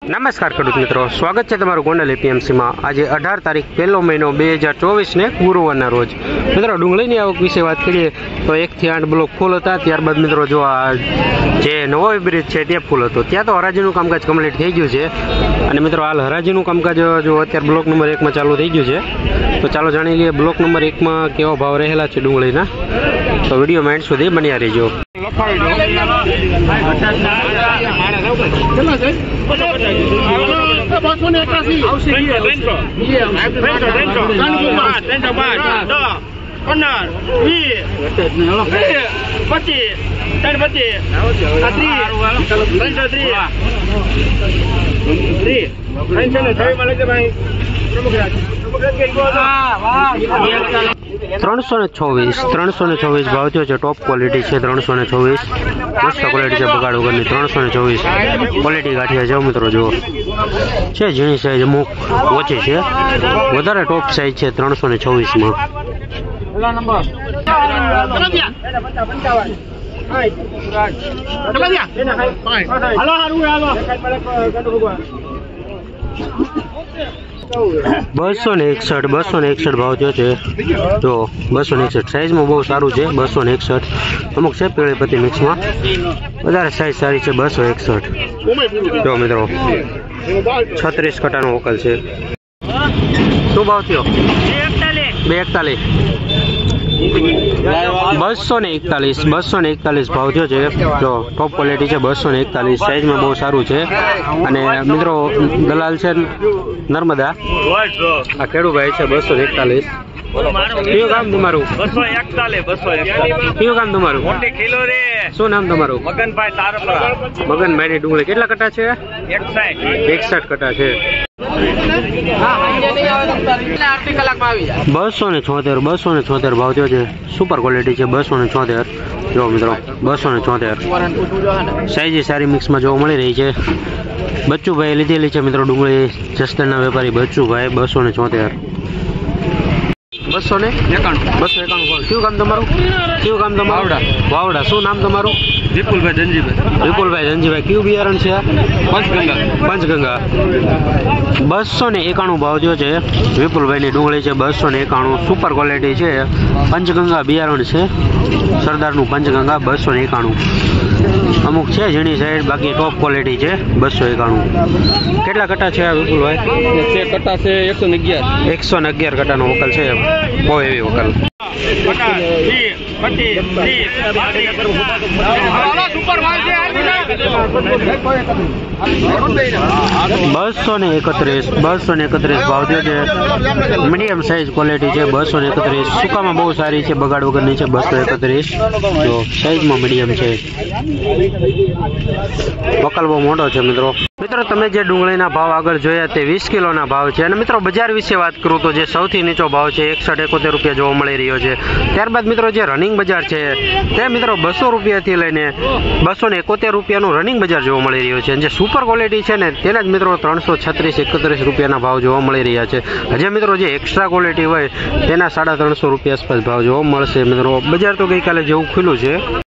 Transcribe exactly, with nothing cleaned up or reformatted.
નમસ્કાર ખેડૂત મિત્રો, સ્વાગત છે તમારું ગોંડલ એપીએમસીમાં। આજે અઢાર તારીખ પહેલો મહિનો બે હજાર ચોવીસને ગુરુવારના રોજ મિત્રો ડુંગળીની આવક વિશે વાત કરીએ તો એકથી આઠ બ્લોક ફૂલ હતા। ત્યારબાદ મિત્રો જો આ જે નવો બ્રિજ છે તે ફૂલ હતો, ત્યાં તો હરાજીનું કામકાજ કમ્પ્લીટ થઈ ગયું છે અને મિત્રો હાલ હરાજીનું કામકાજ જો અત્યારે બ્લોક નંબર એકમાં ચાલુ થઈ ગયું છે। તો ચાલો જાણી લઈએ બ્લોક નંબર એકમાં કેવા ભાવ રહેલા છે ડુંગળીના। તો વિડીયો એન્ડ સુધી બન્યા રહેજો। ત્રણસો ને છવ્વીસ ત્રણસો ને છવ્વીસ ભાવ થયો છે। ટોપ ક્વોલિટી છે ત્રણસો ને છવ્વીસ, મસ્ત ક્વોલિટી છે બગાડ વગરની। ત્રણસો ને છવ્વીસ ક્વોલિટી ગાંઠિયા જાઓ મિત્રો, જુઓ છે ઝીણી સાઈઝ, અમુક ઓછી છે, વધારે ટોપ સાઈઝ છે ત્રણસો ને છવ્વીસમાં। બસો ને એકસઠ બસો ને એકસઠ ભાવ થયો છે। જો બસો ને એકસઠ સાઈઝમાં બહુ સારું છે। બસો ને એકસઠ અમુક છે પીળી પત્તી મિક્સમાં, વધારે સાઈઝ સારી છે। બસો એકસઠ જો મિત્રો છત્રીસ કટાનો વકલ છે। શું ભાવ થયો? બે એકતાલીસ બસો ને એકતાલીસ બસો ને એકતાલીસ ભાવ થયો છે। જો ટોપ ક્વોલિટી છે, બસો ને એકતાલીસ સાઈઝમાં બહુ સારું છે। અને મિત્રો દલાલ છે નર્મદા, આ ખેડૂભાઈ છે। બસો ને એકતાલીસ કયું કામ તમારું? બસો એકતાલીસ બસો એકતાલીસ કયું કામ તમારું? મોટી કિલો રે। શું નામ તમારું? મગનભાઈ તારપરા। મગનભાઈ ની ડુંગળી કેટલા કટા છે? એકસઠ કટા છે। બસો ને છોતેર બસો ને છોતેર ભાવ થયો છે। સુપર ક્વોલિટી છે બસો ને છોતેર। જો મિત્રો બસો ને છોતેર સાઈઝ સારી મિક્સમાં જોવા મળી રહી છે। બચ્ચુભાઈ લીધેલી છે મિત્રો ડુંગળી, જસદણના વેપારી બચ્ચુભાઈ। બસો ને છોતેર બસો ને એકાણું બસો એકાણું કયું કામ તમારું? કયું કામ તમારું? વાવડા। શું નામ તમારું? વિપુલભાઈ ધનજીભાઈ। વિપુલભાઈ ધનજીભાઈ કયું બિયારણ છે? પંચગંગા પંચગંગા બસો ને એકાણું ભાવ થયો છે। વિપુલભાઈની ડુંગળી છે બસો ને એકાણું, સુપર ક્વોલિટી છે। પંચગંગા બિયારણ છે, સરદારનું પંચગંગા। બસો ને એકાણું અમુક છે ઝીણી સાઈડ, બાકી ટોપ ક્વોલિટી છે। બસો એકાણું કેટલા કટા છે આ વિપુલભાઈ? કટા છે એકસો ને અગિયાર એકસો ને અગિયાર કટાનો વકલ છે, બહુ એવી વકલ। બસો ને એકત્રીસ બસો ને એકત્રીસ ભાવ થયો છે। મીડિયમ સાઈઝ ક્વોલિટી છે। બસો ને એકત્રીસ સુકામાં બહુ સારી છે, બગાડ વગરની છે। બસો એકત્રીસ જો સાઈઝમાં મીડિયમ છે, વકલ બહુ મોટો છે મિત્રો। મિત્રો તમે જે ડુંગળીના ભાવ આગળ જોયા તે વીસ કિલોના ભાવ છે। અને મિત્રો બજાર વિશે વાત કરું તો જે સૌથી નીચો ભાવ છે એકસઠ એકોતેર રૂપિયા જોવા મળી રહ્યો છે। ત્યારબાદ મિત્રો જે રનિંગ બજાર છે તે મિત્રો બસો રૂપિયાથી લઈને બસો ને એકોતેર રૂપિયાનું રનિંગ બજાર જોવા મળી રહ્યું છે। જે સુપર ક્વોલિટી છે ને તેના જ મિત્રો ત્રણસો છત્રીસ એકત્રીસ રૂપિયાના ભાવ જોવા મળી રહ્યા છે। હજે મિત્રો જે એક્સ્ટ્રા ક્વોલિટી હોય તેના સાડા ત્રણસો રૂપિયા આસપાસ ભાવ જોવા મળશે મિત્રો। બજાર તો ગઈકાલે જેવું ખુલ્લું છે।